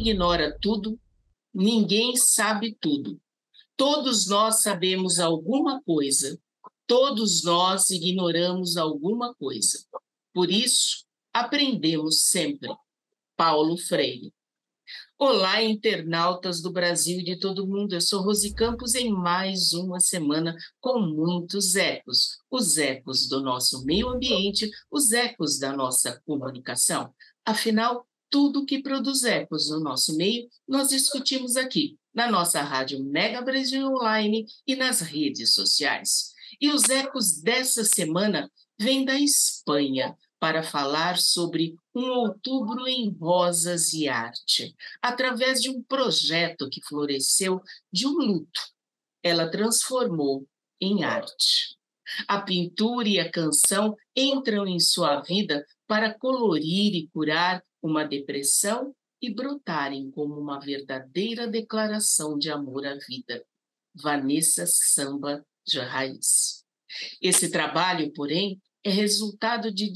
ignora tudo, ninguém sabe tudo. Todos nós sabemos alguma coisa, todos nós ignoramos alguma coisa. Por isso, aprendemos sempre. Paulo Freire. Olá, internautas do Brasil e de todo mundo. Eu sou Rose Campos em mais uma semana com muitos ecos. Os ecos do nosso meio ambiente, os ecos da nossa comunicação. Afinal, tudo que produz ecos no nosso meio, nós discutimos aqui, na nossa rádio Mega Brasil Online e nas redes sociais. E os ecos dessa semana vêm da Espanha, para falar sobre um outubro em rosas e arte, através de um projeto que floresceu de um luto. Ela transformou em arte. A pintura e a canção entram em sua vida para colorir e curar uma depressão e brotarem como uma verdadeira declaração de amor à vida. Vanessa Samba de Raiz. Esse trabalho, porém, é resultado de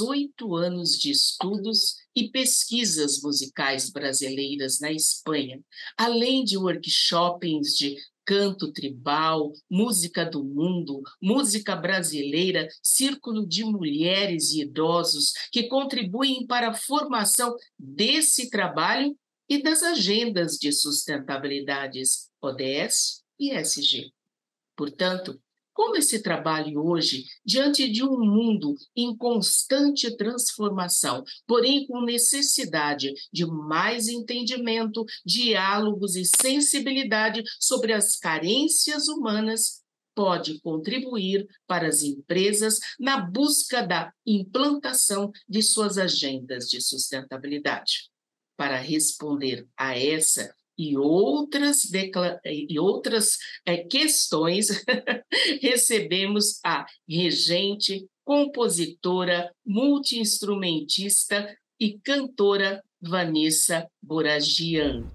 18 anos de estudos e pesquisas musicais brasileiras na Espanha, além de workshops de canto tribal, música do mundo, música brasileira, círculo de mulheres e idosos que contribuem para a formação desse trabalho e das agendas de sustentabilidades ODS e ESG. Portanto, como esse trabalho hoje, diante de um mundo em constante transformação, porém com necessidade de mais entendimento, diálogos e sensibilidade sobre as carências humanas, pode contribuir para as empresas na busca da implantação de suas agendas de sustentabilidade. Para responder a essa e outras questões, recebemos a regente, compositora, multi-instrumentista e cantora Vanessa Boragian.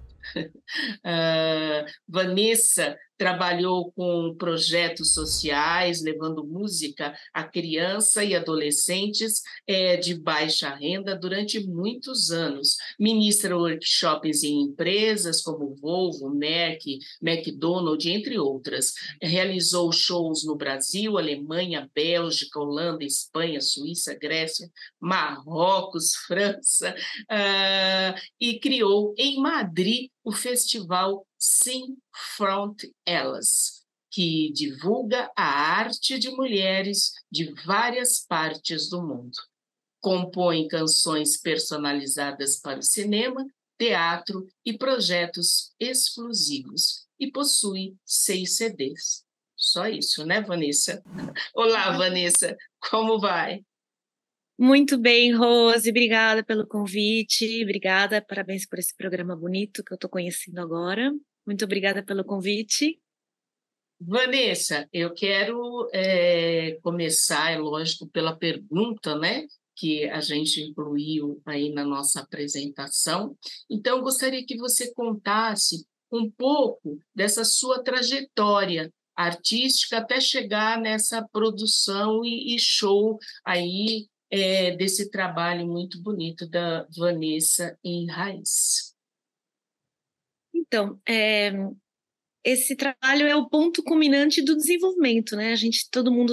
Vanessa trabalhou com projetos sociais, levando música a crianças e adolescentes de baixa renda durante muitos anos. Ministra workshops em empresas como Volvo, Merck, McDonald's, entre outras. Realizou shows no Brasil, Alemanha, Bélgica, Holanda, Espanha, Suíça, Grécia, Marrocos, França, e criou em Madrid o festival Sing Front Elas, que divulga a arte de mulheres de várias partes do mundo. Compõe canções personalizadas para o cinema, teatro e projetos exclusivos e possui 6 CDs. Só isso, né, Vanessa? Olá, Vanessa, como vai? Muito bem, Rose, obrigada pelo convite, obrigada, parabéns por esse programa bonito que eu estou conhecendo agora. Muito obrigada pelo convite. Vanessa, eu quero começar, é lógico, pela pergunta, né, que a gente incluiu aí na nossa apresentação. Então, eu gostaria que você contasse um pouco dessa sua trajetória artística até chegar nessa produção e show aí desse trabalho muito bonito da Vanessa em Raiz. Então, esse trabalho é o ponto culminante do desenvolvimento, né? Todo mundo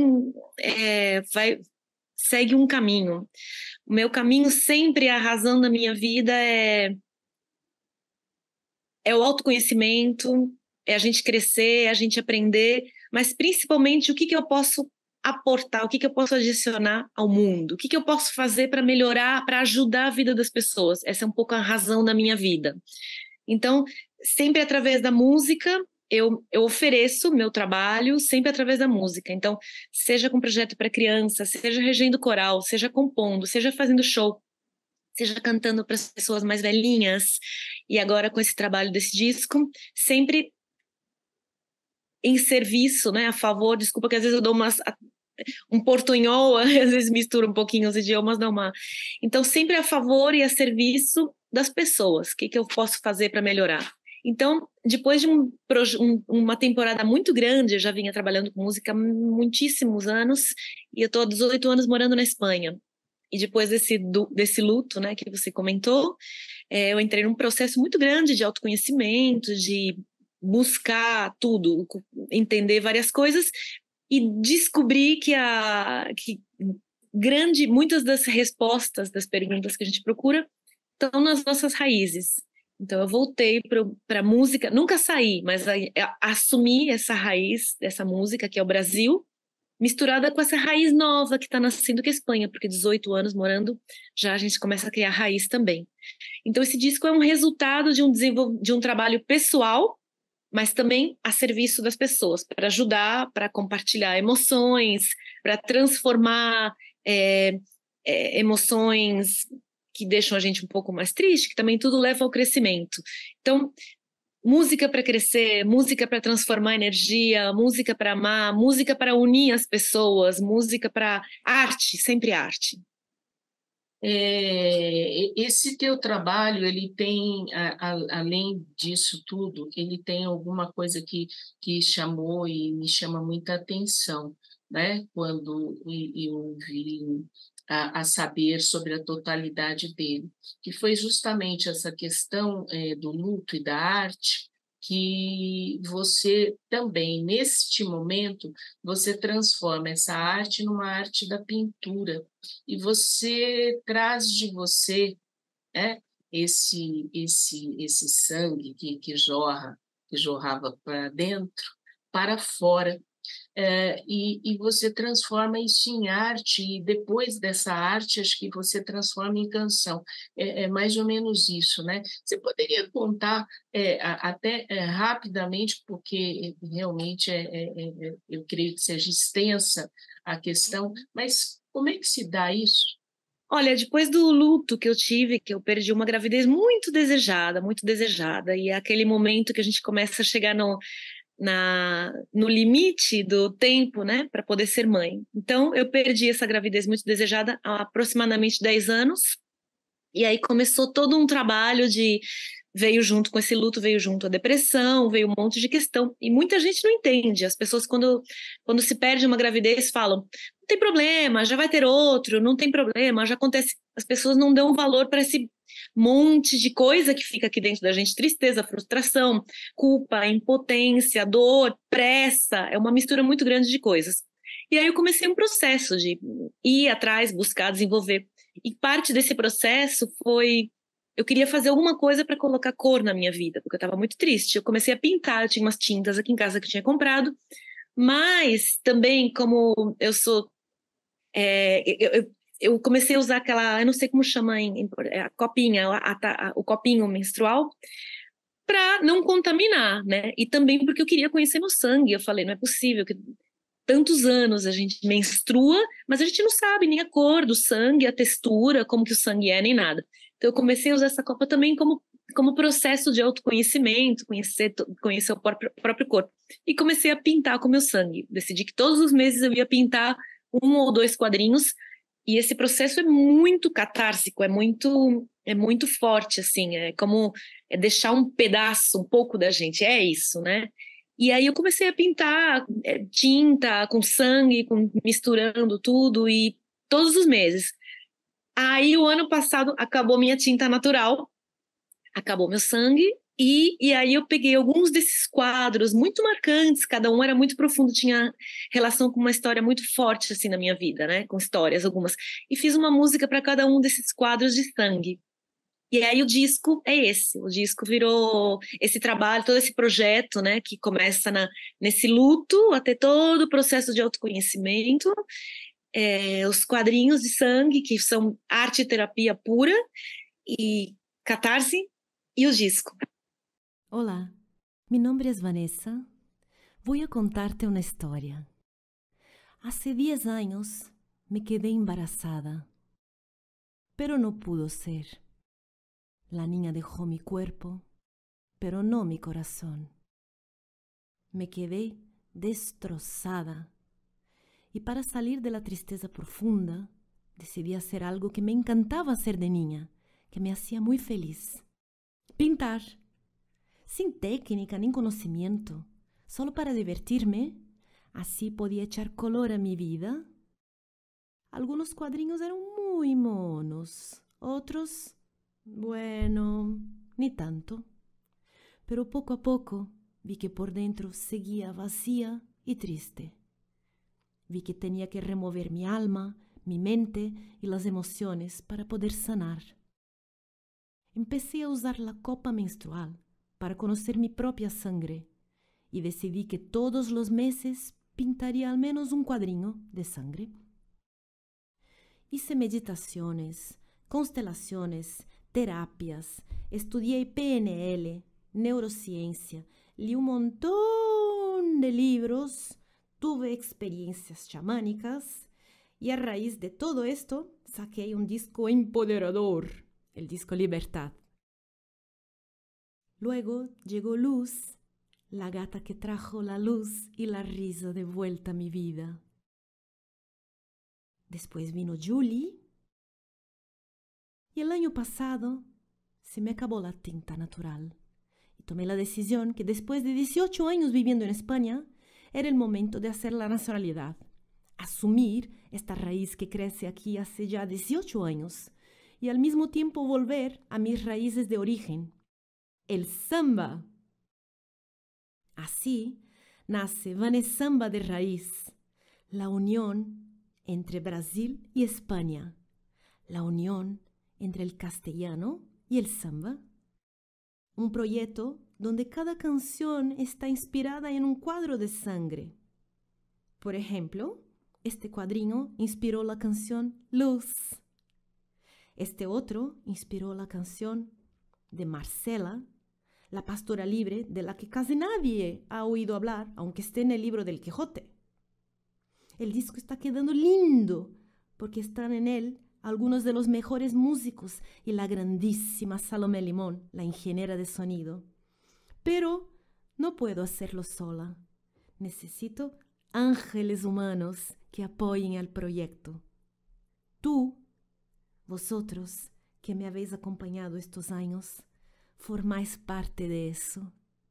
segue um caminho. O meu caminho sempre, a razão da minha vida é o autoconhecimento, é a gente crescer, é a gente aprender, mas principalmente o que eu posso aportar, o que eu posso adicionar ao mundo, o que eu posso fazer para melhorar, para ajudar a vida das pessoas. Essa é um pouco a razão da minha vida. Então, sempre através da música, eu ofereço meu trabalho sempre através da música. Então, seja com projeto para criança, seja regendo coral, seja compondo, seja fazendo show, seja cantando para as pessoas mais velhinhas, e agora com esse trabalho desse disco, sempre em serviço, né, a favor, desculpa que às vezes eu dou um portunhol, às vezes misturo um pouquinho os idiomas, então sempre a favor e a serviço das pessoas, o que eu posso fazer para melhorar. Então, depois de uma temporada muito grande, eu já vinha trabalhando com música há muitíssimos anos, e eu estou há 18 anos morando na Espanha. E depois desse luto, né, que você comentou, eu entrei num processo muito grande de autoconhecimento, de buscar tudo, entender várias coisas e descobri que muitas das respostas das perguntas que a gente procura estão nas nossas raízes. Então eu voltei para a música, nunca saí, mas assumi essa raiz dessa música que é o Brasil, misturada com essa raiz nova que está nascendo, que é a Espanha, porque 18 anos morando, já a gente começa a criar raiz também. Então esse disco é um resultado de um trabalho pessoal, mas também a serviço das pessoas, para ajudar, para compartilhar emoções, para transformar emoções que deixam a gente um pouco mais triste, que também tudo leva ao crescimento. Então, música para crescer, música para transformar energia, música para amar, música para unir as pessoas, música para arte, sempre arte. Esse teu trabalho, ele tem, além disso tudo, ele tem alguma coisa que chamou e me chama muita atenção, né? Quando eu vi a saber sobre a totalidade dele, que foi justamente essa questão do luto e da arte, que você também, neste momento, você transforma essa arte numa arte da pintura, e você traz de você, né, esse sangue que jorrava para dentro, para fora, e você transforma isso em arte, e depois dessa arte, acho que você transforma em canção. É mais ou menos isso, né? Você poderia contar até rapidamente, porque realmente eu creio que seja extensa a questão, mas como é que se dá isso? Olha, depois do luto que eu tive, que eu perdi uma gravidez muito desejada, e é aquele momento que a gente começa a chegar no limite do tempo, né, para poder ser mãe. Então, eu perdi essa gravidez muito desejada há aproximadamente 10 anos, e aí começou todo um trabalho veio junto com esse luto, veio junto a depressão, veio um monte de questão, e muita gente não entende. As pessoas, quando se perde uma gravidez, falam, não tem problema, já vai ter outro, não tem problema, já acontece. As pessoas não dão valor para esse monte de coisa que fica aqui dentro da gente, tristeza, frustração, culpa, impotência, dor, pressa, é uma mistura muito grande de coisas. E aí eu comecei um processo de ir atrás, buscar, desenvolver. E parte desse processo foi eu queria fazer alguma coisa para colocar cor na minha vida, porque eu estava muito triste. Eu comecei a pintar, eu tinha umas tintas aqui em casa que eu tinha comprado, mas também, como eu sou. Eu comecei a usar aquela, eu não sei como chama, a copinha, o copinho menstrual, para não contaminar, né? E também porque eu queria conhecer meu sangue. Eu falei, não é possível que tantos anos a gente menstrua, mas a gente não sabe nem a cor do sangue, a textura, como que o sangue é, nem nada. Então eu comecei a usar essa copa também como processo de autoconhecimento, conhecer o próprio corpo. E comecei a pintar com o meu sangue. Decidi que todos os meses eu ia pintar 1 ou 2 quadrinhos, e esse processo é muito catársico, é muito forte, assim, é como deixar um pedaço, um pouco da gente, é isso, né? E aí eu comecei a pintar tinta com sangue, misturando tudo, e todos os meses. Aí o ano passado acabou minha tinta natural, acabou meu sangue, e aí eu peguei alguns desses quadros muito marcantes, cada um era muito profundo, tinha relação com uma história muito forte assim na minha vida, né? Com histórias algumas. E fiz uma música para cada um desses quadros de sangue. E aí o disco é esse, o disco virou esse trabalho, todo esse projeto, né, que começa nesse luto, até todo o processo de autoconhecimento, os quadrinhos de sangue, que são arte e terapia pura, e catarse, y el disco. Hola, mi nombre es Vanessa. Voy a contarte una historia. Hace 10 años me quedé embarazada, pero no pudo ser. La niña dejó mi cuerpo, pero no mi corazón. Me quedé destrozada y para salir de la tristeza profunda decidí hacer algo que me encantaba hacer de niña, que me hacía muy feliz. Pintar. Sin técnica ni conocimiento, solo para divertirme, así podía echar color a mi vida. Algunos cuadrinhos eran muy monos. Otros, bueno, ni tanto. Pero poco a poco vi que por dentro seguía vacía y triste. Vi que tenía que remover mi alma, mi mente y las emociones para poder sanar. Empecé a usar la copa menstrual para conocer mi propia sangre y decidí que todos los meses pintaría al menos un cuadrinho de sangre. Hice meditaciones, constelaciones, terapias, estudié PNL, neurociencia, leí un montón de libros, tuve experiencias chamánicas y a raíz de todo esto saqué un disco empoderador, el disco Libertad. Luego llegó Luz, la gata que trajo la luz y la risa de vuelta a mi vida. Después vino Julie y el año pasado se me acabó la tinta natural y tomé la decisión que después de 18 años viviendo en España era el momento de hacer la nacionalidad, asumir esta raíz que crece aquí hace ya 18 años y al mismo tiempo volver a mis raíces de origen, el samba. Así nace Vanesamba de Raíz, la unión entre Brasil y España, la unión entre el castellano y el samba. Un proyecto donde cada canción está inspirada en un cuadro de sangre. Por ejemplo, este cuadrino inspiró la canción Luz. Este otro inspiró la canción de Marcela, la pastora libre de la que casi nadie ha oído hablar, aunque esté en el libro del Quijote. El disco está quedando lindo porque están en él algunos de los mejores músicos y la grandísima Salomé Limón, la ingeniera de sonido. Pero no puedo hacerlo sola. Necesito ángeles humanos que apoyen al proyecto. Tú, vosotros que me habéis acompañado estos años, formáis parte de eso.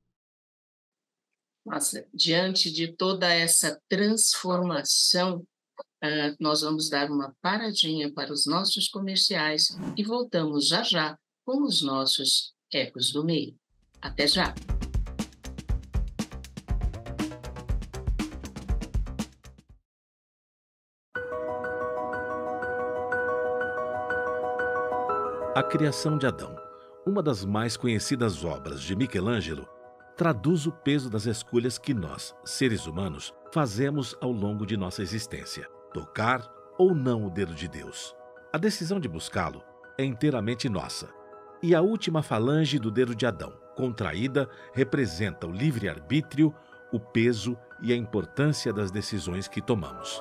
Nossa, diante de toda essa transformação, nós vamos dar uma paradinha para os nossos comerciais e voltamos já já com os nossos Ecos do Meio. Até já! A Criação de Adão, uma das mais conhecidas obras de Michelangelo, traduz o peso das escolhas que nós, seres humanos, fazemos ao longo de nossa existência. Tocar ou não o dedo de Deus. A decisão de buscá-lo é inteiramente nossa. E a última falange do dedo de Adão, contraída, representa o livre-arbítrio, o peso e a importância das decisões que tomamos.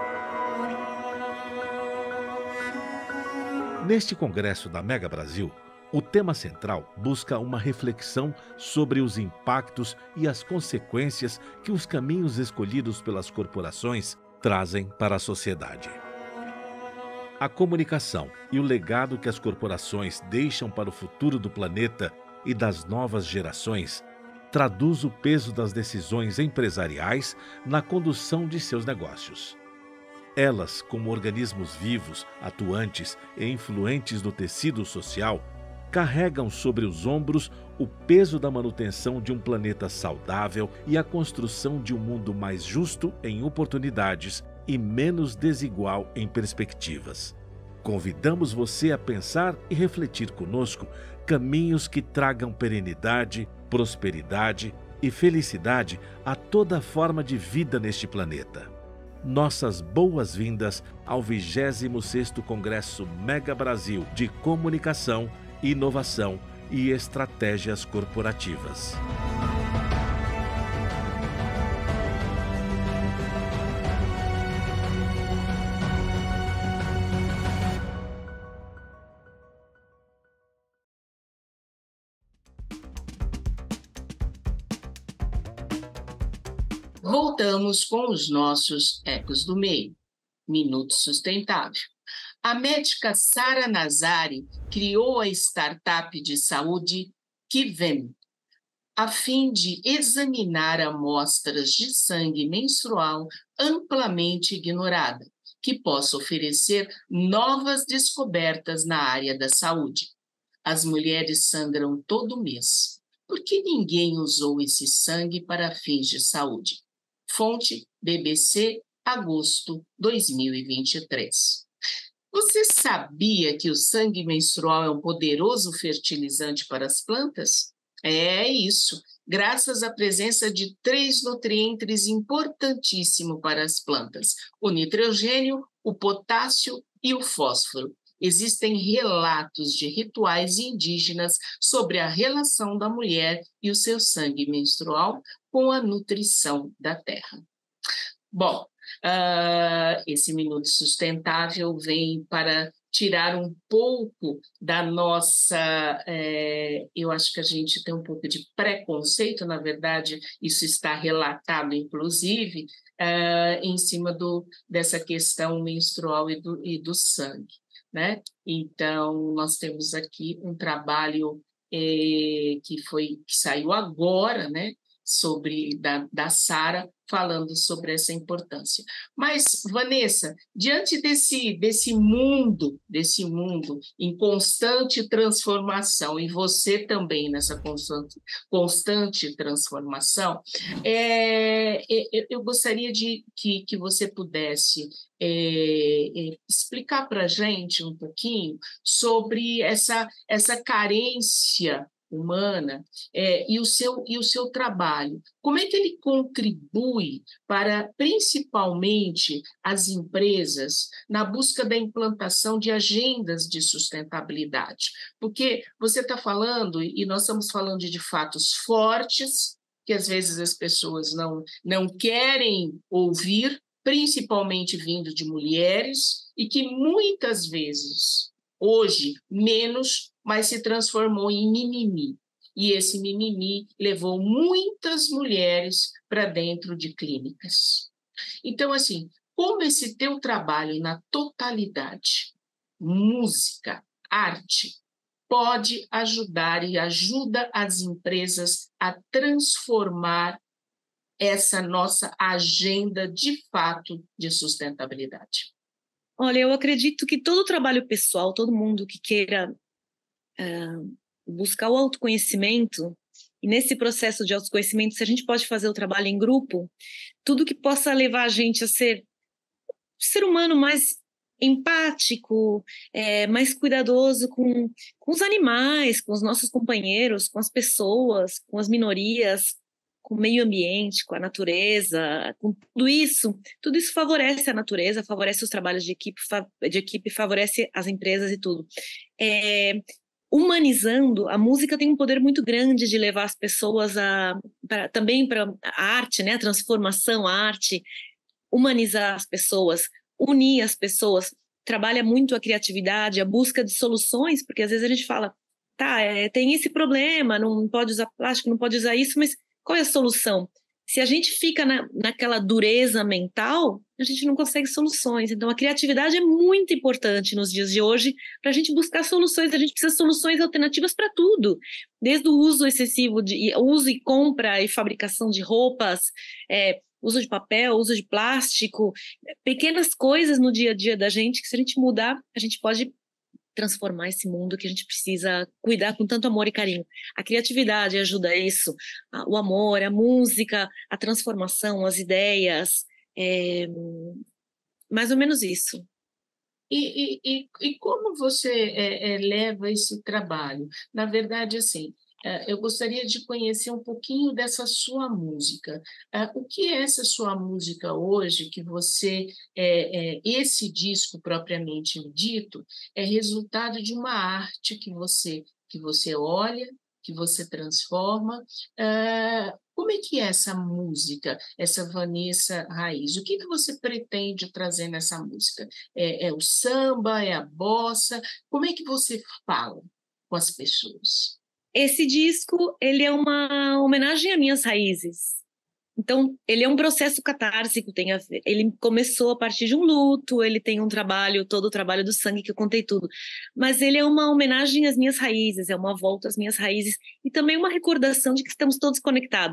Neste congresso da Mega Brasil, o tema central busca uma reflexão sobre os impactos e as consequências que os caminhos escolhidos pelas corporações trazem para a sociedade. A comunicação e o legado que as corporações deixam para o futuro do planeta e das novas gerações traduz o peso das decisões empresariais na condução de seus negócios. Elas, como organismos vivos, atuantes e influentes no tecido social, carregam sobre os ombros o peso da manutenção de um planeta saudável e a construção de um mundo mais justo em oportunidades e menos desigual em perspectivas. Convidamos você a pensar e refletir conosco caminhos que tragam perenidade, prosperidade e felicidade a toda forma de vida neste planeta. Nossas boas-vindas ao 26º Congresso Mega Brasil de Comunicação, Inovação e Estratégias Corporativas. Voltamos com os nossos Ecos do Meio. Minuto Sustentável. A médica Sara Nazari criou a startup de saúde Kivem, a fim de examinar amostras de sangue menstrual amplamente ignorada que possa oferecer novas descobertas na área da saúde. As mulheres sangram todo mês. Por que ninguém usou esse sangue para fins de saúde? Fonte BBC, agosto 2023. Você sabia que o sangue menstrual é um poderoso fertilizante para as plantas? É isso, graças à presença de 3 nutrientes importantíssimos para as plantas: o nitrogênio, o potássio e o fósforo. Existem relatos de rituais indígenas sobre a relação da mulher e o seu sangue menstrual com a nutrição da terra. Bom, esse Minuto Sustentável vem para tirar um pouco da nossa... eu acho que a gente tem um pouco de preconceito, na verdade, isso está relatado, inclusive, em cima dessa questão menstrual e do sangue, né? Então, nós temos aqui um trabalho que saiu agora, né? Da Sara, falando sobre essa importância. Mas, Vanessa, diante desse mundo em constante transformação, e você também nessa constante transformação, eu gostaria que você pudesse explicar para a gente um pouquinho sobre essa carência humana e o seu trabalho. Como é que ele contribui para, principalmente, as empresas na busca da implantação de agendas de sustentabilidade? Porque você está falando, e nós estamos falando de fatos fortes, que às vezes as pessoas não querem ouvir, principalmente vindo de mulheres, e que muitas vezes, hoje, menos, mas se transformou em mimimi. E esse mimimi levou muitas mulheres para dentro de clínicas. Então, assim, como esse teu trabalho na totalidade, música, arte, pode ajudar e ajuda as empresas a transformar essa nossa agenda de fato de sustentabilidade? Olha, eu acredito que todo trabalho pessoal, todo mundo que queira buscar o autoconhecimento, e nesse processo de autoconhecimento, se a gente pode fazer o trabalho em grupo, tudo que possa levar a gente a ser um ser humano mais empático, mais cuidadoso com os animais, com os nossos companheiros, com as pessoas, com as minorias, com o meio ambiente, com a natureza, com tudo isso favorece a natureza, favorece os trabalhos de equipe, favorece as empresas e tudo. Humanizando, a música tem um poder muito grande de levar as pessoas também para a arte, né? A transformação, a arte, humanizar as pessoas, unir as pessoas, trabalha muito a criatividade, a busca de soluções, porque às vezes a gente fala, tem esse problema, não pode usar plástico, não pode usar isso, mas qual é a solução? Se a gente fica naquela dureza mental, a gente não consegue soluções. Então, a criatividade é muito importante nos dias de hoje para a gente buscar soluções. A gente precisa de soluções alternativas para tudo, desde o uso excessivo uso e compra e fabricação de roupas, uso de papel, uso de plástico, pequenas coisas no dia a dia da gente que, se a gente mudar, a gente pode transformar esse mundo que a gente precisa cuidar com tanto amor e carinho. A criatividade ajuda isso, o amor, a música, a transformação, as ideias, mais ou menos isso. E como você leva esse trabalho? Na verdade, assim, eu gostaria de conhecer um pouquinho dessa sua música. O que é essa sua música hoje, que você, esse disco propriamente dito, é resultado de uma arte que você olha, que você transforma. Como é que é essa música, essa Vanessa Raiz? O que você pretende trazer nessa música? É o samba, é a bossa? Como é que você fala com as pessoas? Esse disco, ele é uma homenagem às minhas raízes. Então, ele é um processo catársico, ele começou a partir de um luto, ele tem todo o trabalho do sangue, que eu contei tudo. Mas ele é uma homenagem às minhas raízes, é uma volta às minhas raízes, e também uma recordação de que estamos todos conectados.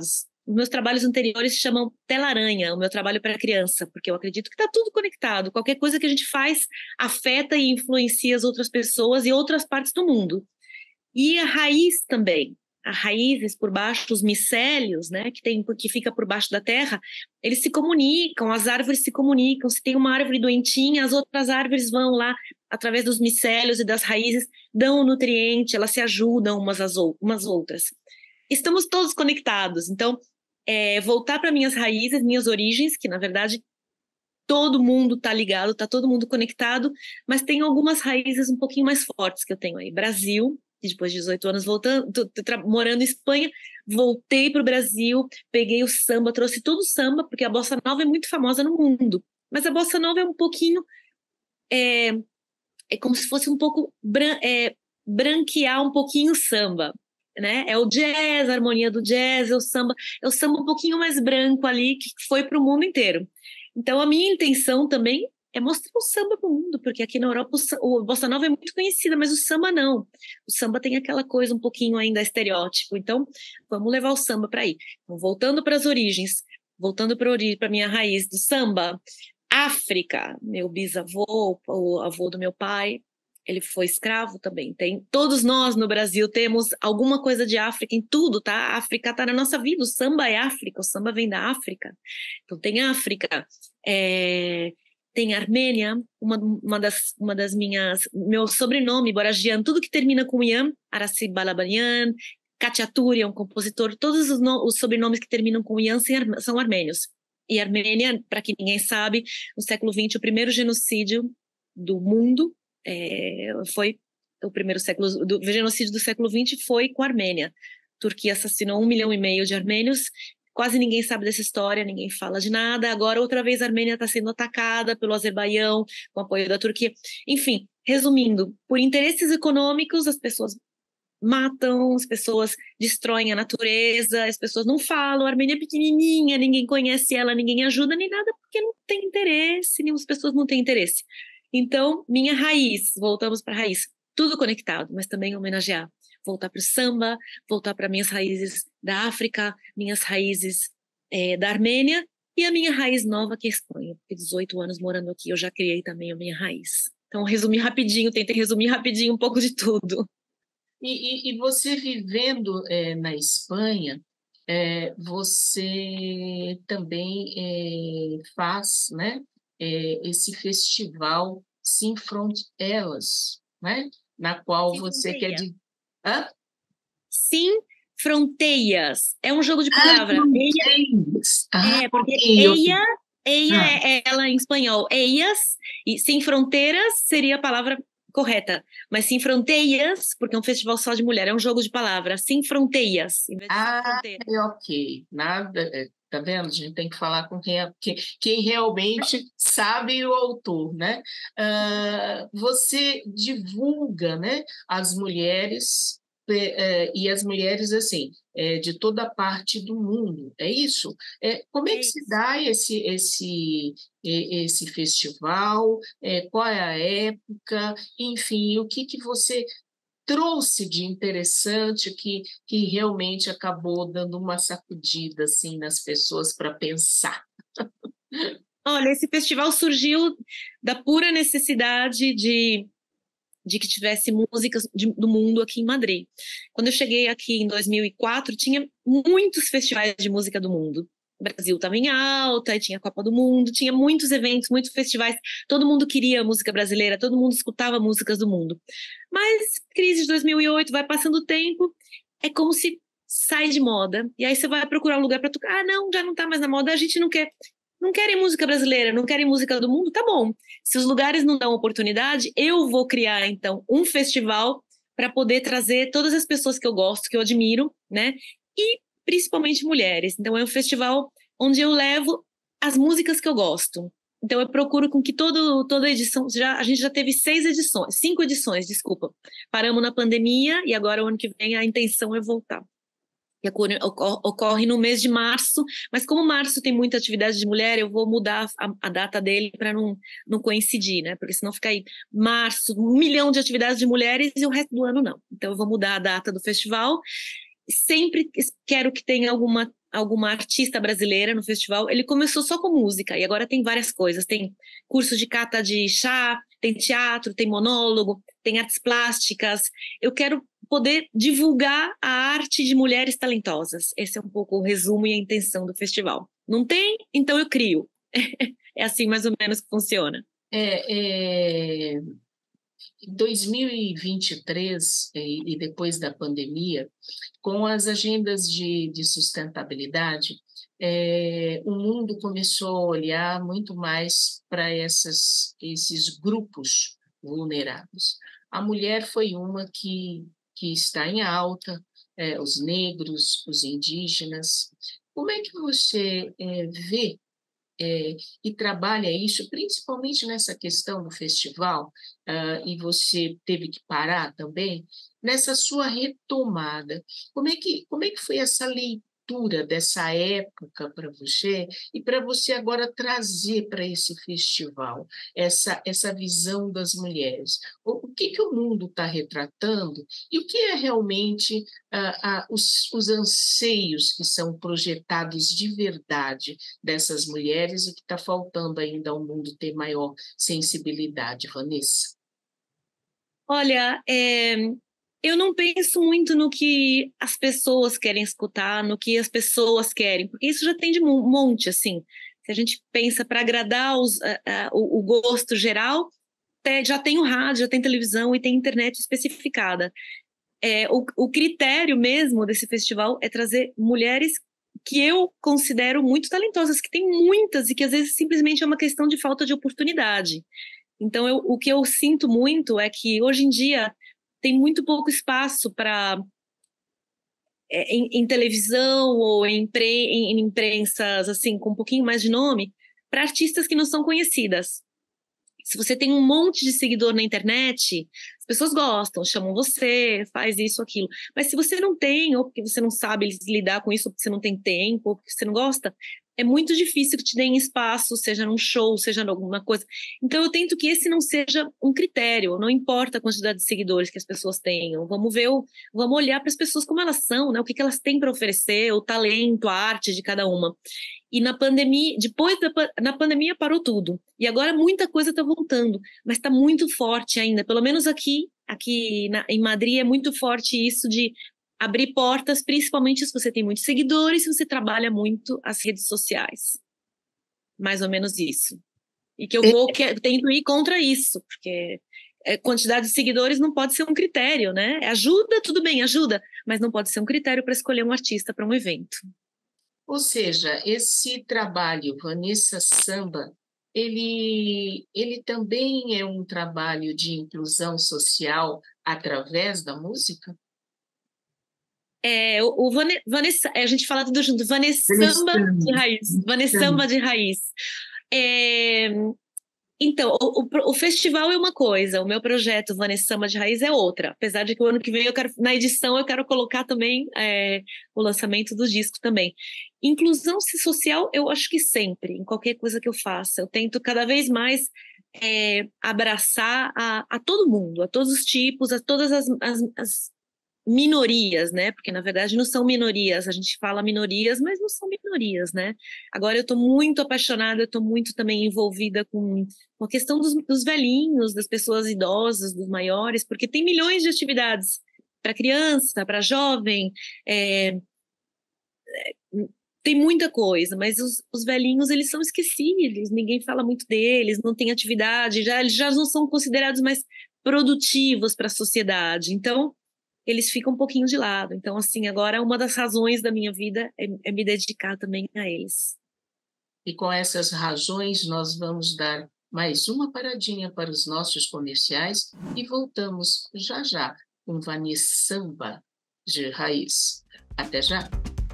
os meus trabalhos anteriores se chamam Tela-Aranha, o meu trabalho para criança, porque eu acredito que está tudo conectado. Qualquer coisa que a gente faz afeta e influencia as outras pessoas e outras partes do mundo. E a raiz também. As raízes por baixo, os micélios, né, que fica por baixo da terra, eles se comunicam, as árvores se comunicam. Se tem uma árvore doentinha, as outras árvores vão lá, através dos micélios e das raízes, dão o nutriente, elas se ajudam umas outras. Estamos todos conectados. Então, voltar para minhas raízes, minhas origens, que na verdade todo mundo está ligado, está todo mundo conectado, mas tem algumas raízes um pouquinho mais fortes que eu tenho aí. Brasil, depois de 18 anos morando em Espanha, voltei para o Brasil, peguei o samba, trouxe todo o samba, porque a bossa nova é muito famosa no mundo, mas a bossa nova é um pouquinho, é como se fosse um pouco branquear um pouquinho o samba, né? É o jazz, a harmonia do jazz, é o samba um pouquinho mais branco ali, que foi para o mundo inteiro. Então a minha intenção também é mostrar o samba para o mundo, porque aqui na Europa a bossa nova é muito conhecida, mas o samba não. O samba tem aquela coisa um pouquinho ainda estereótipo, então vamos levar o samba para aí. Então, voltando para as origens, voltando para a minha raiz do samba, África, meu bisavô, o avô do meu pai, ele foi escravo também. Todos nós no Brasil temos alguma coisa de África em tudo, tá? A África está na nossa vida, o samba é África, o samba vem da África. Então tem África, tem Armênia, uma das minhas, meu sobrenome, Boragian, tudo que termina com Ian, Araci Balabanian, Khachaturi é um compositor, todos os sobrenomes que terminam com Ian são armênios. E Armênia, para quem ninguém sabe, no século XX, o primeiro genocídio do mundo foi o primeiro genocídio do século XX foi com a Armênia. A Turquia assassinou 1,5 milhão de armênios. Quase ninguém sabe dessa história, ninguém fala de nada. Agora, outra vez, a Armênia está sendo atacada pelo Azerbaijão, com apoio da Turquia. Enfim, resumindo, por interesses econômicos, as pessoas matam, as pessoas destroem a natureza, as pessoas não falam, a Armênia é pequenininha, ninguém conhece ela, ninguém ajuda, nem nada, porque não tem interesse, as pessoas não têm interesse. Então, minha raiz, voltamos para a raiz, tudo conectado, mas também homenagear. Voltar para o samba, voltar para minhas raízes da África, minhas raízes da Armênia e a minha raiz nova, que é a Espanha. Porque 18 anos morando aqui, eu já criei também a minha raiz. Então, tentei resumir rapidinho um pouco de tudo. E você vivendo na Espanha, você também faz, né, esse festival Sem Fronteiras, né, na qual Sem você Fronteira. quer... Hã? Sem Fronteiras. É um jogo de palavra. Fronteiras. Porque Ok. eia é ela em espanhol. Eias, e sem fronteiras seria a palavra correta. Mas sem fronteiras, porque é um festival só de mulher, é um jogo de palavra. Sem fronteiras, em vez de sem fronteira. Ok. Nada... Tá vendo? A gente tem que falar com quem realmente sabe o autor, né? Você divulga, né, as mulheres, e as mulheres, assim, de toda parte do mundo, é isso? Como é que se dá esse festival? Qual é a época? Enfim, o que você trouxe de interessante que realmente acabou dando uma sacudida assim, nas pessoas para pensar? Olha, esse festival surgiu da pura necessidade de que tivesse músicas do mundo aqui em Madrid. Quando eu cheguei aqui em 2004, tinha muitos festivais de música do mundo. O Brasil estava em alta, tinha a Copa do Mundo, tinha muitos eventos, muitos festivais, todo mundo queria música brasileira, todo mundo escutava músicas do mundo. Mas crise de 2008, vai passando o tempo, é como se sai de moda, e aí você vai procurar um lugar para tocar, não, já não está mais na moda, a gente não querem música brasileira, não querem música do mundo, tá bom. Se os lugares não dão oportunidade, eu vou criar, então, um festival para poder trazer todas as pessoas que eu gosto, que eu admiro, né? E principalmente mulheres. Então, é um festival onde eu levo as músicas que eu gosto. Então, eu procuro com que toda edição... a gente já teve 5 edições, desculpa. Paramos na pandemia e agora, o ano que vem, a intenção é voltar. Que ocorre no mês de março, mas como março tem muita atividade de mulher, eu vou mudar a data dele para não coincidir, né? Porque senão fica aí março, 1 milhão de atividades de mulheres e o resto do ano não. Então eu vou mudar a data do festival. Sempre quero que tenha alguma artista brasileira no festival. Ele começou só com música e agora tem várias coisas. Tem curso de cata de chá, tem teatro, tem monólogo, tem artes plásticas. Eu quero poder divulgar a arte de mulheres talentosas. Esse é um pouco o resumo e a intenção do festival. Não tem? Então eu crio. É assim mais ou menos que funciona. Em 2023, e depois da pandemia, com as agendas de sustentabilidade, o mundo começou a olhar muito mais para esses grupos vulneráveis. A mulher foi uma que está em alta, os negros, os indígenas. Como é que você vê e trabalha isso, principalmente nessa questão do festival, e você teve que parar também, nessa sua retomada? Como é que foi essa leitura dessa época para você, e para você agora trazer para esse festival essa visão das mulheres? O que o mundo está retratando e o que é realmente os anseios que são projetados de verdade dessas mulheres e que está faltando ainda ao mundo ter maior sensibilidade, Vanessa? Olha, eu não penso muito no que as pessoas querem escutar, no que as pessoas querem, porque isso já tem de um monte, assim. Se a gente pensa para agradar o gosto geral, já tem o rádio, já tem televisão e tem internet especificada. O critério mesmo desse festival é trazer mulheres que eu considero muito talentosas, que tem muitas e que às vezes simplesmente é uma questão de falta de oportunidade. Então, o que eu sinto muito é que hoje em dia tem muito pouco espaço para em televisão ou em imprensas assim com um pouquinho mais de nome para artistas que não são conhecidas. Se você tem um monte de seguidor na internet, as pessoas gostam, chamam você, faz isso, aquilo. Mas se você não tem, ou porque você não sabe lidar com isso, ou porque você não tem tempo, ou porque você não gosta, é muito difícil que te deem espaço, seja num show, seja em alguma coisa. Então eu tento que esse não seja um critério, não importa a quantidade de seguidores que as pessoas tenham. Vamos olhar para as pessoas como elas são, né? O que elas têm para oferecer, o talento, a arte de cada uma. E na pandemia, na pandemia parou tudo. E agora muita coisa está voltando, mas está muito forte ainda. Pelo menos aqui em Madrid é muito forte isso de abrir portas, principalmente se você tem muitos seguidores, se você trabalha muito as redes sociais. Mais ou menos isso. E que eu tento ir contra isso, porque quantidade de seguidores não pode ser um critério, né? Ajuda, tudo bem, ajuda, mas não pode ser um critério para escolher um artista para um evento. Ou seja, esse trabalho, Vanessa Samba, ele também é um trabalho de inclusão social através da música? Vanessa, a gente fala tudo junto, Vanessa Samba de raiz. Vanessa Samba de raiz. Então, o festival é uma coisa, o meu projeto Vanessa Samba de Raiz é outra, apesar de que o ano que vem na edição eu quero colocar também o lançamento do disco também. Inclusão social, eu acho que sempre, em qualquer coisa que eu faça, eu tento cada vez mais abraçar a todo mundo, a todos os tipos, a todas as minorias, né? Porque, na verdade, não são minorias. A gente fala minorias, mas não são minorias, né? Agora, eu estou muito apaixonada, eu estou muito também envolvida com a questão dos velhinhos, das pessoas idosas, dos maiores, porque tem milhões de atividades para criança, para jovem, tem muita coisa, mas os velhinhos, eles são esquecidos, ninguém fala muito deles, não tem atividade, eles já não são considerados mais produtivos para a sociedade. Então, eles ficam um pouquinho de lado. Então, assim, agora uma das razões da minha vida é me dedicar também a eles. E com essas razões, nós vamos dar mais uma paradinha para os nossos comerciais e voltamos já com Vanessa Samba de Raiz. Até já!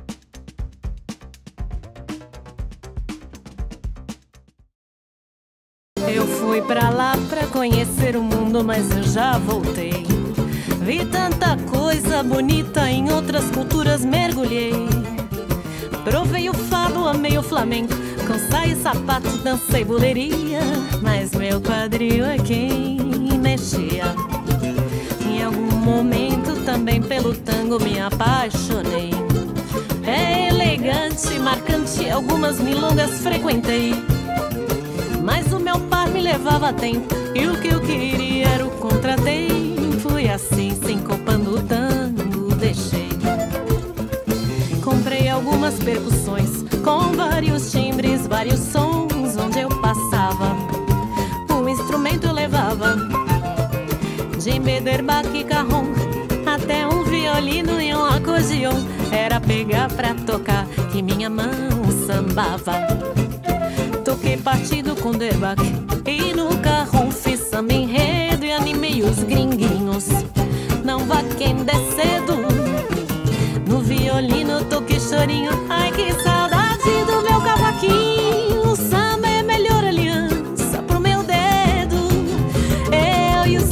Eu fui pra lá pra conhecer o mundo, mas eu já voltei. Vi tanta coisa bonita, em outras culturas mergulhei. Provei o fado, amei o flamenco, com saia e sapato dancei buleria. Mas meu quadril é quem mexia. Em algum momento também pelo tango me apaixonei. É elegante forte e marcante, algumas milongas frequentei. Mas o meu par me levava a tempo, e o que eu queria era o contratempo. E assim, sincopando o tango, deixei. Comprei algumas percussões, com vários timbres, vários sons. Onde eu passava, o instrumento eu levava. Djembe, derbaque, carrom, até um violino e um acordeon. Era pegar pra tocar, que minha mão sambava. Toquei partido com derbaque, e no carrom fiz samba enredo. E animei os gringuinhos, não vá quem der cedo. No violino toquei chorinho, ai que saudade do meu cavaquinho. O samba é a melhor aliança pro meu dedo. Eu e o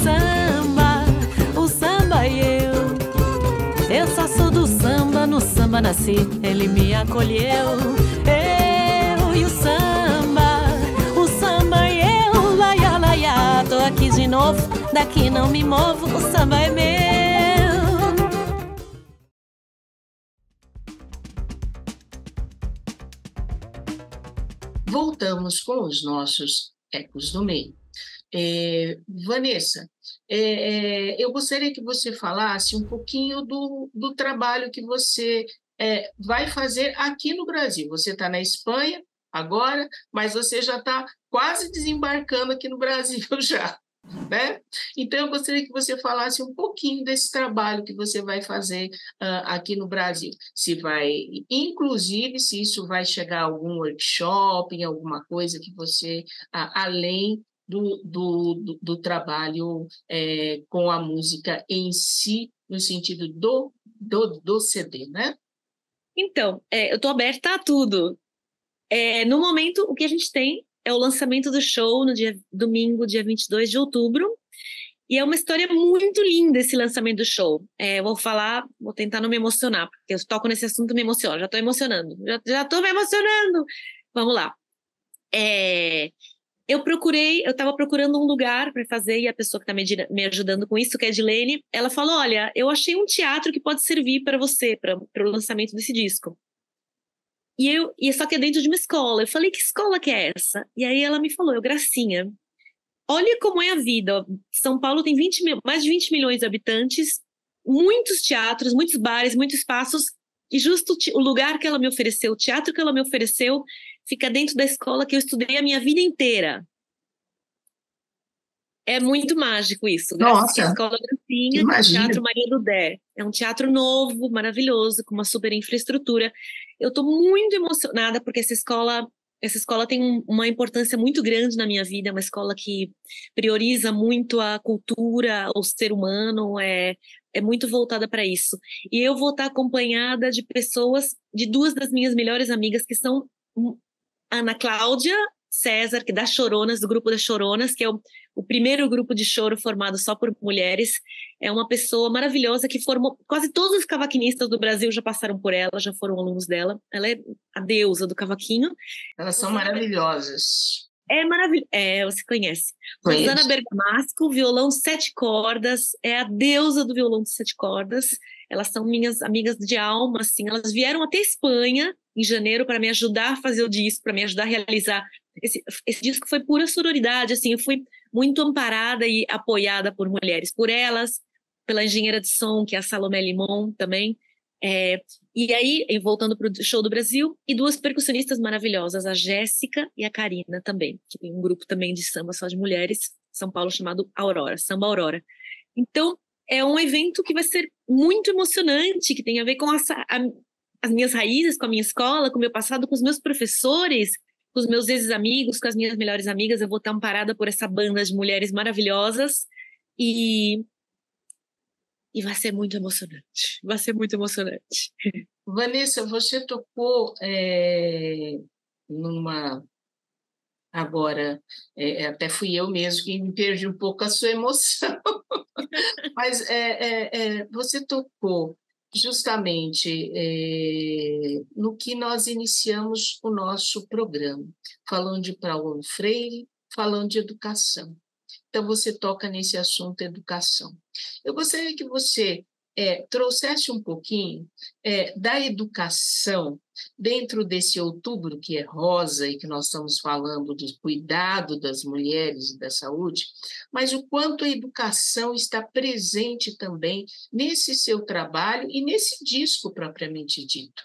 samba e eu. Eu só sou do samba, no samba nasci, ele me acolheu. Eu e o samba e eu. Laia, laia, tô aqui de novo, daqui não me movo, o samba é meu. Voltamos com os nossos ecos do meio. Vanessa, eu gostaria que você falasse um pouquinho do trabalho que você vai fazer aqui no Brasil. Você está na Espanha agora, mas você já está quase desembarcando aqui no Brasil já, né? Então, eu gostaria que você falasse um pouquinho desse trabalho que você vai fazer aqui no Brasil. Inclusive, se isso vai chegar a algum workshop, em alguma coisa que você, além do trabalho com a música em si, no sentido do CD, né? Então, eu estou aberta a tudo. No momento, o que a gente tem é o lançamento do show no domingo, dia 22 de outubro. E é uma história muito linda esse lançamento do show. Vou tentar não me emocionar, porque eu toco nesse assunto e me emociono. Já estou emocionando. Já estou me emocionando. Vamos lá. Eu estava procurando um lugar para fazer, e a pessoa que está me ajudando com isso, que é a Edilene, ela falou, olha, eu achei um teatro que pode servir para você, para o lançamento desse disco. E só que é dentro de uma escola. Eu falei, que escola que é essa? E aí ela me falou, Gracinha, olha como é a vida. São Paulo tem mais de 20 milhões de habitantes, muitos teatros, muitos bares, muitos espaços, e justo o lugar que ela me ofereceu, o teatro que ela me ofereceu, fica dentro da escola que eu estudei a minha vida inteira. É muito mágico isso. Nossa, a Escola Gracinha, o Teatro Maria do Dé. É um teatro novo, maravilhoso, com uma super infraestrutura. Eu estou muito emocionada porque essa escola tem uma importância muito grande na minha vida. É uma escola que prioriza muito a cultura, o ser humano, é muito voltada para isso. E eu vou estar acompanhada de de duas das minhas melhores amigas, que são Ana Cláudia César, que é das Choronas, do grupo das Choronas, que é o primeiro grupo de choro formado só por mulheres. É uma pessoa maravilhosa que formou... Quase todos os cavaquinistas do Brasil já passaram por ela, já foram alunos dela. Ela é a deusa do cavaquinho. Elas são maravilhosas. É maravilhoso. Você conhece. Rosana Bergamasco, violão 7 cordas, é a deusa do violão de 7 cordas. Elas são minhas amigas de alma, assim. Elas vieram até Espanha em janeiro para me ajudar a fazer o disco, para me ajudar a realizar. Esse disco foi pura sororidade, assim. Eu fui muito amparada e apoiada por mulheres, por elas, pela engenheira de som, que é a Salomé Limon também. E aí, voltando para o show do Brasil, e duas percussionistas maravilhosas, a Jéssica e a Karina também, que tem um grupo também de samba só de mulheres, São Paulo, chamado Aurora, Samba Aurora. Então, é um evento que vai ser muito emocionante, que tem a ver com as minhas raízes, com a minha escola, com o meu passado, com os meus professores, com os meus ex-amigos, com as minhas melhores amigas. Eu vou estar amparada por essa banda de mulheres maravilhosas e vai ser muito emocionante. Vai ser muito emocionante. Vanessa, você tocou Agora, até fui eu mesmo que me perdi um pouco a sua emoção. Mas você tocou justamente no que nós iniciamos o nosso programa, falando de Paulo Freire, falando de educação. Então, você toca nesse assunto educação. Eu gostaria que você trouxeste um pouquinho da educação dentro desse outubro que é rosa e que nós estamos falando de cuidado das mulheres e da saúde, mas o quanto a educação está presente também nesse seu trabalho e nesse disco propriamente dito.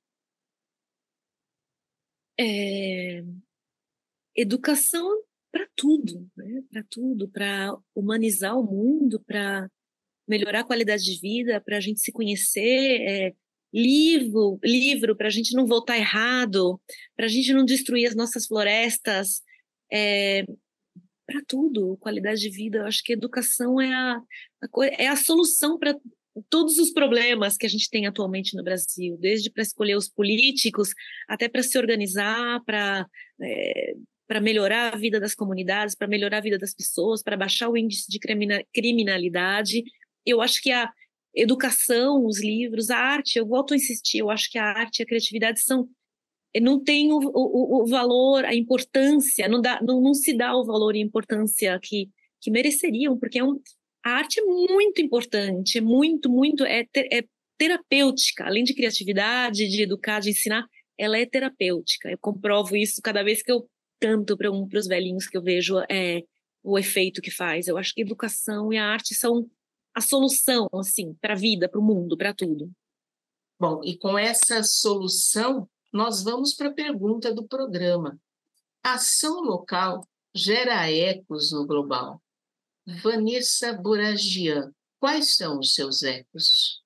Educação para tudo, né? Para tudo, para humanizar o mundo, para melhorar a qualidade de vida, para a gente se conhecer, livro para a gente não votar errado, para a gente não destruir as nossas florestas, para tudo, qualidade de vida. Eu acho que a educação é a solução para todos os problemas que a gente tem atualmente no Brasil, desde para escolher os políticos, até para se organizar, para melhorar a vida das comunidades, para melhorar a vida das pessoas, para baixar o índice de criminalidade. Eu acho que a educação, os livros, a arte, eu volto a insistir, eu acho que a arte e a criatividade não tem o valor, a importância, não se dá o valor e importância que mereceriam, porque a arte é muito importante, é terapêutica, além de criatividade, de educar, de ensinar, ela é terapêutica. Eu comprovo isso cada vez que eu canto para os velhinhos, que eu vejo o efeito que faz. Eu acho que a educação e a arte são a solução, assim, para a vida, para o mundo, para tudo. Bom, e com essa solução, nós vamos para a pergunta do programa. Ação local gera ecos no global. Vanessa Boragian, quais são os seus ecos?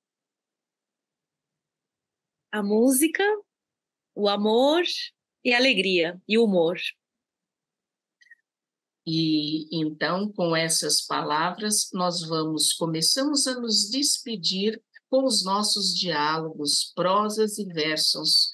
A música, o amor e a alegria, e o humor. E então, com essas palavras, nós começamos a nos despedir com os nossos diálogos, prosas e versos.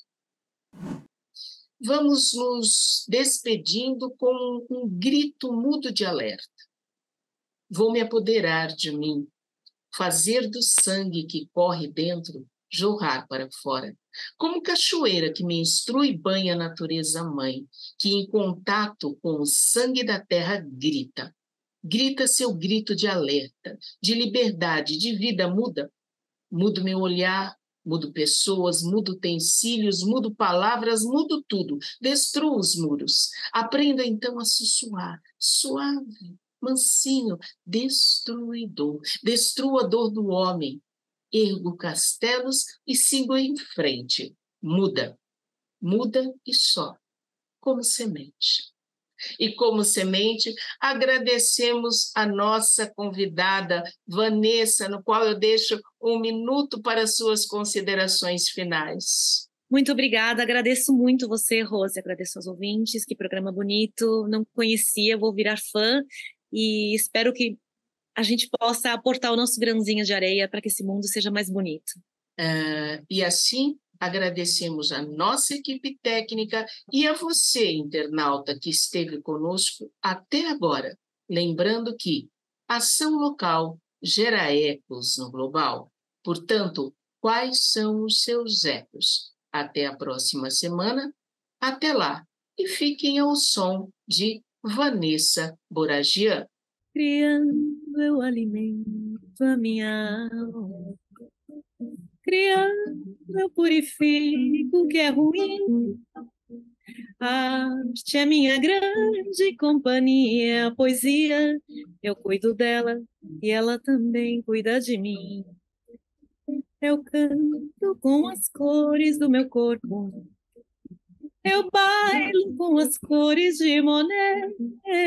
Vamos nos despedindo com um grito mudo de alerta. Vou me apoderar de mim, fazer do sangue que corre dentro jorrar para fora, como cachoeira que me instrui e banha a natureza mãe, que em contato com o sangue da terra grita. Grita seu grito de alerta, de liberdade, de vida muda. Mudo meu olhar, mudo pessoas, mudo utensílios, mudo palavras, mudo tudo. Destruo os muros. Aprenda então a sussurrar, suave, mansinho, destruidor. Destruo a dor do homem. Ergo castelos e sigo em frente. Muda, muda e só, como semente. E como semente, agradecemos a nossa convidada, Vanessa, no qual eu deixo 1 minuto para suas considerações finais. Muito obrigada, agradeço muito você, Rose, agradeço aos ouvintes, que programa bonito, não conhecia, vou virar fã e espero que a gente possa aportar o nosso grãozinho de areia para que esse mundo seja mais bonito. E assim, agradecemos a nossa equipe técnica e a você, internauta, que esteve conosco até agora. Lembrando que ação local gera ecos no global. Portanto, quais são os seus ecos? Até a próxima semana. Até lá. E fiquem ao som de Vanessa Boragian. Criando eu alimento a minha alma, criando eu purifico o que é ruim. A arte é minha grande companhia, a poesia, eu cuido dela e ela também cuida de mim. Eu canto com as cores do meu corpo, eu bailo com as cores de Monet.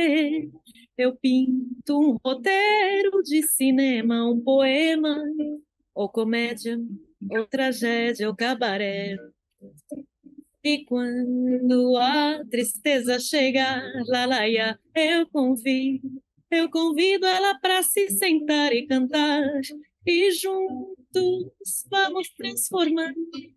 Eu pinto um roteiro de cinema, um poema, ou comédia, ou tragédia, ou cabaré. E quando a tristeza chegar, lalaia, eu convido ela para se sentar e cantar. E juntos vamos transformar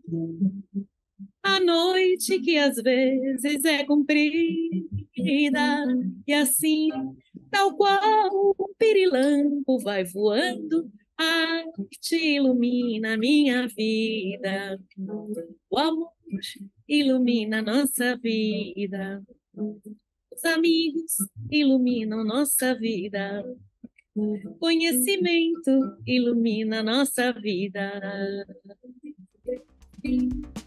a noite que às vezes é comprida, e assim, tal qual um pirilampo vai voando, a arte ilumina a minha vida. O amor ilumina a nossa vida. Os amigos iluminam nossa vida. O conhecimento ilumina a nossa vida.